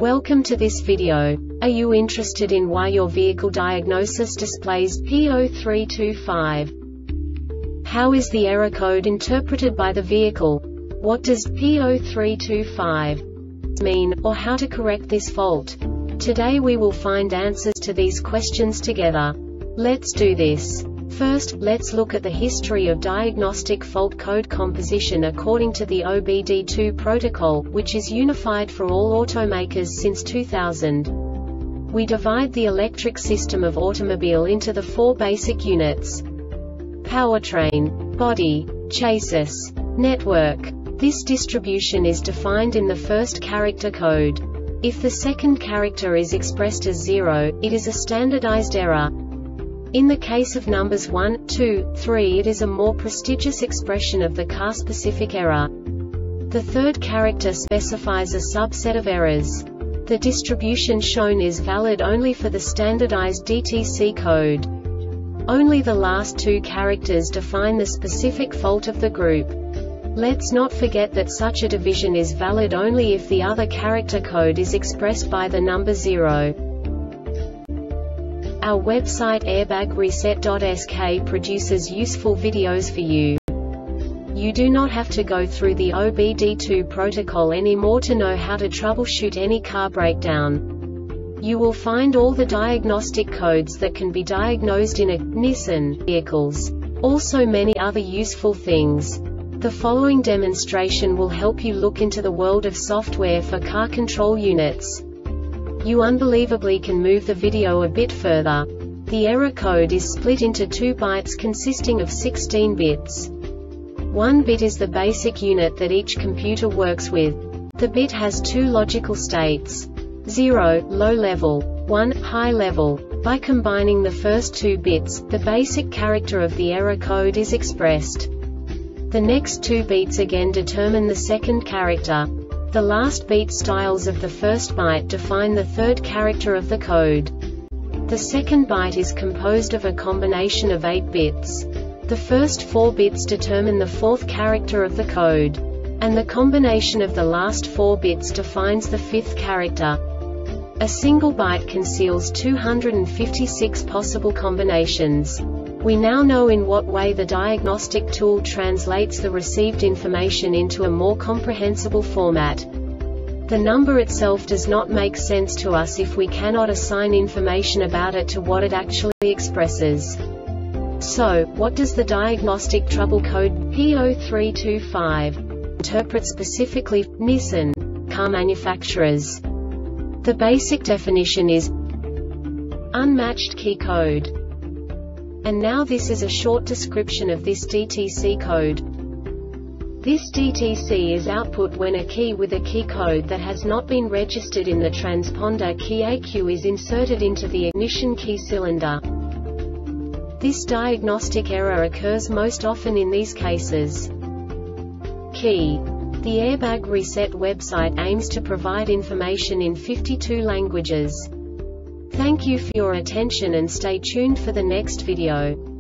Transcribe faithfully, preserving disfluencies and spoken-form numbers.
Welcome to this video. Are you interested in why your vehicle diagnosis displays P zero three two five? How is the error code interpreted by the vehicle? What does P zero three two five mean, or how to correct this fault? Today we will find answers to these questions together. Let's do this. First, let's look at the history of diagnostic fault code composition according to the O B D two protocol, which is unified for all automakers since two thousand. We divide the electric system of automobile into the four basic units: powertrain, body, chassis, network. This distribution is defined in the first character code. If the second character is expressed as zero, it is a standardized error. In the case of numbers one, two, three, it is a more prestigious expression of the car-specific error. The third character specifies a subset of errors. The distribution shown is valid only for the standardized D T C code. Only the last two characters define the specific fault of the group. Let's not forget that such a division is valid only if the other character code is expressed by the number zero. Our website airbag reset dot S K produces useful videos for you. You do not have to go through the O B D two protocol anymore to know how to troubleshoot any car breakdown. You will find all the diagnostic codes that can be diagnosed in a Nissan vehicles. Also many other useful things. The following demonstration will help you look into the world of software for car control units. You unbelievably can move the video a bit further. The error code is split into two bytes consisting of sixteen bits. One bit is the basic unit that each computer works with. The bit has two logical states: zero, low level, one, high level. By combining the first two bits, the basic character of the error code is expressed. The next two beats again determine the second character. The last beat styles of the first byte define the third character of the code. The second byte is composed of a combination of eight bits. The first four bits determine the fourth character of the code. And the combination of the last four bits defines the fifth character. A single byte conceals two hundred fifty-six possible combinations. We now know in what way the diagnostic tool translates the received information into a more comprehensible format. The number itself does not make sense to us if we cannot assign information about it to what it actually expresses. So, what does the diagnostic trouble code P zero three two five interpret specifically for Nissan car manufacturers? The basic definition is unmatched key code. And now this is a short description of this D T C code. This D T C is output when a key with a key code that has not been registered in the transponder key A Q is inserted into the ignition key cylinder. This diagnostic error occurs most often in these cases. Key. The Airbag Reset website aims to provide information in fifty-two languages. Thank you for your attention and stay tuned for the next video.